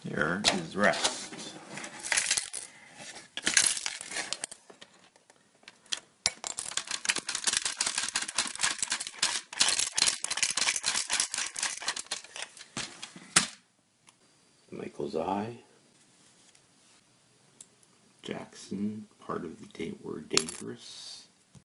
Here is rest. Michael's Eye. Jackson, part of the We're Dangerous.